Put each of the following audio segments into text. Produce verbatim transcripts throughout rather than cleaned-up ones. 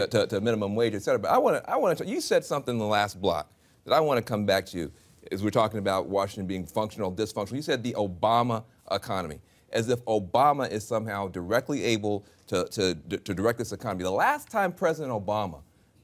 to, to, to minimum wage, et cetera. But I want to, I want to, you said something in the last block that I want to come back to as we're talking about Washington being functional, dysfunctional. You said the Obama economy, as if Obama is somehow directly able to, to, to direct this economy. The last time President Obama,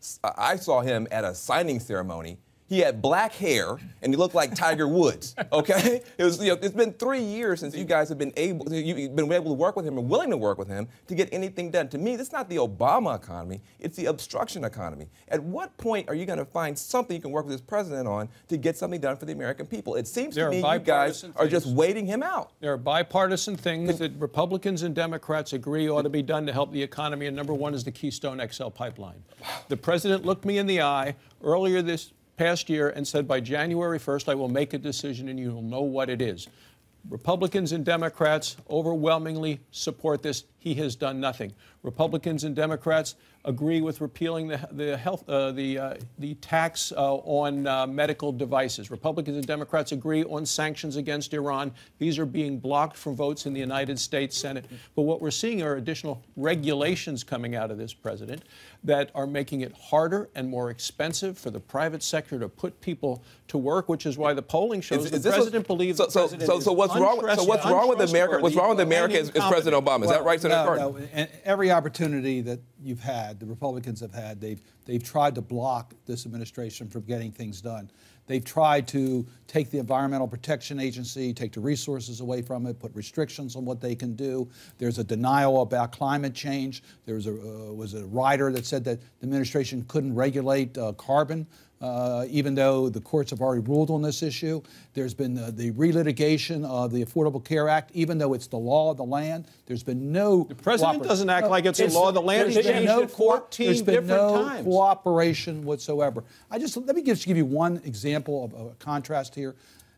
I saw him at a signing ceremony, he had black hair and he looked like Tiger Woods. Okay, it was. You know, it's been three years since you guys have been able, you've been able to work with him and willing to work with him to get anything done. To me, this is not the Obama economy; it's the obstruction economy. At what point are you going to find something you can work with this president on to get something done for the American people? It seems to me you guys are just waiting him out. There are bipartisan things that Republicans and Democrats agree ought to be done to help the economy, and number one is the Keystone X L pipeline. The president looked me in the eye earlier this past year and said, by January first, I will make a decision and you will know what it is. Republicans and Democrats overwhelmingly support this. He has done nothing. Republicans and Democrats agree with repealing the, the health, uh, the, uh, the tax uh, on uh, medical devices. Republicans and Democrats agree on sanctions against Iran. These are being blocked from votes in the United States Senate. But what we're seeing are additional regulations coming out of this president that are making it harder and more expensive for the private sector to put people to work, which is why the polling shows is, the is president a, believes so, the president so, so, so what's wrong? So what's wrong with America? What's wrong with America is, is President Obama. Is well, that right, Senator no, Cardin? No. And every opportunity that you've had, the Republicans have had, they've they've tried to block this administration from getting things done. They've tried to take the Environmental Protection Agency, take the resources away from it, put restrictions on what they can do. There's a denial about climate change. There was a, uh, was a rider that said that the administration couldn't regulate uh, carbon, uh, even though the courts have already ruled on this issue. There's been uh, the relitigation of the Affordable Care Act, even though it's the law of the land. There's been no... The president doesn't act no, like it's, it's the law of the land. He's changed no it fourteen there's been different no times. cooperation whatsoever. I just, let me just give you one example of a contrast here.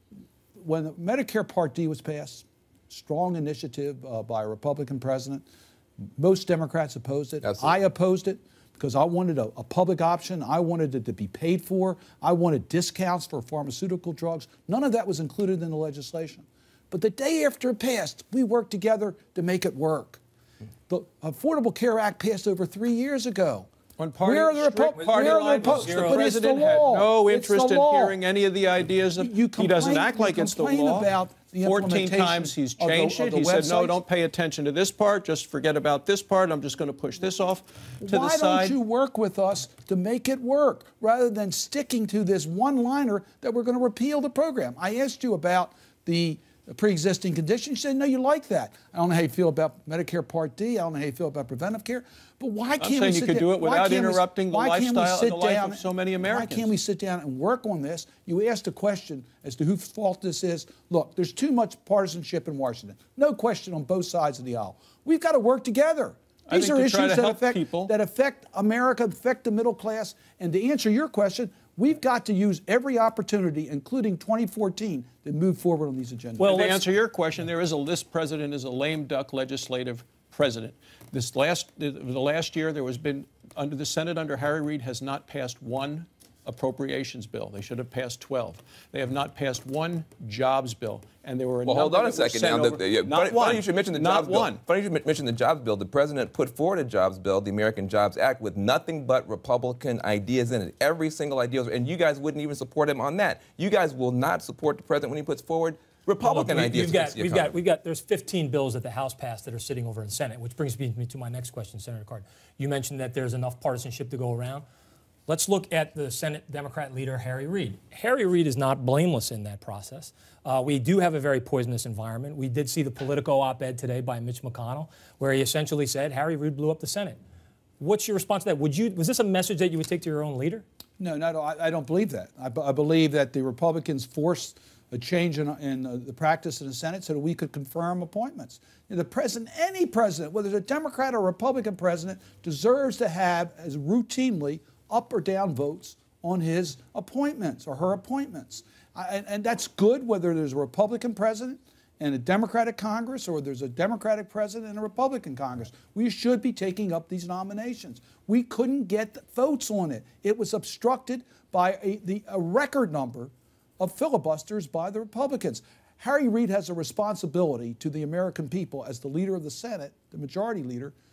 When the Medicare Part D was passed, strong initiative uh, by a Republican president. Most Democrats opposed it. Absolutely. I opposed it because I wanted a, a public option. I wanted it to be paid for. I wanted discounts for pharmaceutical drugs. None of that was included in the legislation. But the day after it passed, we worked together to make it work. The Affordable Care Act passed over three years ago. On party, where are the strict party line, Repo- the but president it's the had law. no It's interest the in law. hearing any of the ideas. Of, You complain, he doesn't act like it's the law. About the fourteen times he's of the- changed of it. the He said, no, websites. don't pay attention to this part. Just forget about this part. I'm just going to push this off to Why the side. don't you work with us to make it work rather than sticking to this one-liner that we're going to repeal the program? I asked you about the pre-existing condition. You said, no, you like that. I don't know how you feel about Medicare Part D. I don't know how you feel about preventive care. But why can't I'm saying we you sit could down, do it without we, interrupting the why can't we lifestyle sit and the life down, of so many Americans. Why can't we sit down and work on this? You asked a question as to whose fault this is. Look, there's too much partisanship in Washington. No question on both sides of the aisle. We've got to work together. These I think are to try issues to that help affect, people. that affect America, affect the middle class. And to answer your question, we've got to use every opportunity, including twenty fourteen, to move forward on these agendas. Well, to answer your question, there is a this president is a lame duck legislative president. This last the, the last year, there was been under the Senate under Harry Reid has not passed one appropriations bill. They should have passed twelve. They have not passed one jobs bill, and there were a well, number hold on a that were second sent now. over. The, yeah, not funny, one. funny you should mention the not jobs one. bill. Funny you should mention the jobs bill. The president put forward a jobs bill, the American Jobs Act, with nothing but Republican ideas in it. Every single idea, and you guys wouldn't even support him on that. You guys will not support the president when he puts forward Republican well, look, ideas. We've got, we've got, we've got, there's fifteen bills that the House passed that are sitting over in the Senate, which brings me to my next question, Senator Cardin. You mentioned that there's enough partisanship to go around. Let's look at the Senate Democrat leader, Harry Reid. Harry Reid is not blameless in that process. Uh, we do have a very poisonous environment. We did see the Politico op-ed today by Mitch McConnell, where he essentially said Harry Reid blew up the Senate. What's your response to that? Would you, was this a message that you would take to your own leader? No, no, no I, I don't believe that. I, I believe that the Republicans forced a change in, in uh, the practice in the Senate so that we could confirm appointments. You know, the president, any president, whether it's a Democrat or a Republican president, deserves to have, as routinely, up or down votes on his appointments or her appointments. I, and, and that's good whether there's a Republican president and a Democratic Congress or there's a Democratic president and a Republican Congress. We should be taking up these nominations. We couldn't get votes on it. It was obstructed by a, the, a record number of filibusters by the Republicans. Harry Reid has a responsibility to the American people as the leader of the Senate, the majority leader,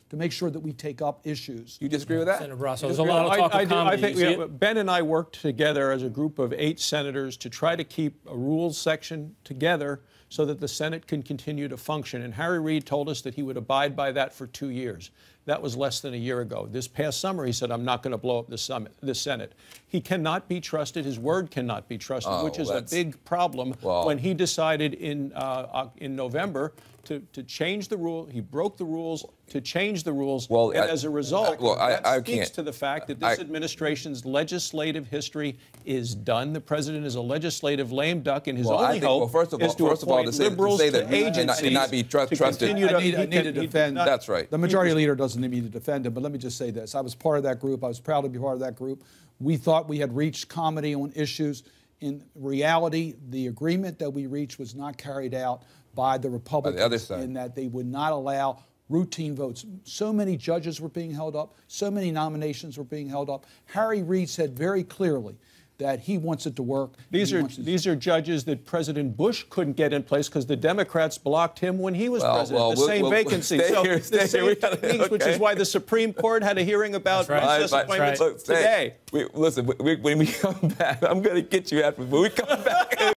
to make sure that we take up issues. You disagree with that? Senator Barrasso, there's a lot of talk I, I, of do- comedy. I think You see we- it? Ben and I worked together as a group of eight senators to try to keep a rules section together so that the Senate can continue to function. And Harry Reid told us that he would abide by that for two years. That was less than a year ago. This past summer, he said, I'm not going to blow up the, summit, the Senate. He cannot be trusted. His word cannot be trusted, Oh, which is a that's- big problem Well- when he decided in, uh, in November to, to change the rule. He broke the rules to change the rules. Well, and I- as a result, well, I- that I speaks can't- to the fact that this I- administration's legislative history is done. The president is a legislative lame duck, and his Well, I only think- hope well, first of is all- to first of all, appoint to say- to liberals say to that he cannot- agencies cannot be tru- to trusted. continue I to- need, I he need can- to he- defend. not- That's right. The majority leader doesn't need me to defend him, but let me just say this. I was part of that group. I was proud to be part of that group. We thought we had reached comity on issues. In reality, the agreement that we reached was not carried out by the Republicans other side. in that they would not allow routine votes. So many judges were being held up. So many nominations were being held up. Harry Reid said very clearly that he wants it to work. These He are wants it- these are judges that President Bush couldn't get in place because the Democrats blocked him when he was Well, president. well, the we'll- same we'll- vacancy. stay so here, the stay same here. We gotta- things, which is okay. why the Supreme Court had a hearing about That's right. recess But- appointments right. Look, say- today. we, listen, we, we, when we come back, I'm going to get you after. When we come back.